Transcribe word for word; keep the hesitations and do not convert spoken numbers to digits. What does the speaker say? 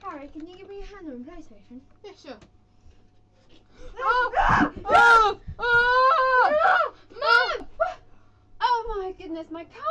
Harry, can you give me a hand on PlayStation? Yeah, sure. Oh! Oh! Oh! Mum! Oh my goodness, my car